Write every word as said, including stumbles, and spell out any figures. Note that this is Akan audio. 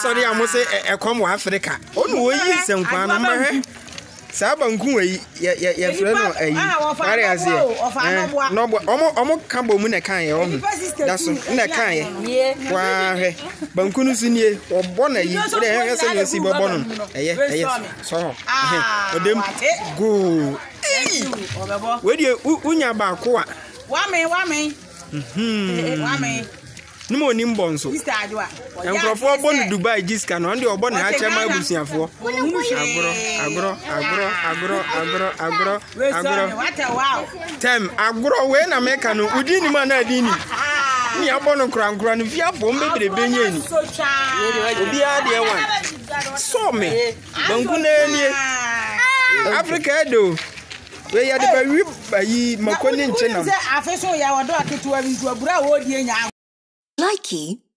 sorry am say e kom wa Africa onu wo yi senkwa no mahwe sa banku we ye ye frɛ no ayi ware ase no omo omo kambo mu na kan ye omo da so na kan ye wa hwe banku no sinie obo na yi wo de he se no si bobo no eye eye so eh odem go we de unya ba ko a wa me wa me mhm wa me Nimo ni mbonso. Sister Adwa. Enkrofo bonu Dubai jiska no ande obo na ha chema abusuafo. Agro, agro, agro, agro, agro, agro, agro. What a wow. Tem agro we na meka no udi ni ma na adi ni. Ni abono krankra no fiafo mbebere benye ni. Obi ade wan. So me. Banku na nie. Africa do. We ya de ba wi bayi makoni nche na. Afeso ya wodo aketuwa bintu abura wo die nya. Likey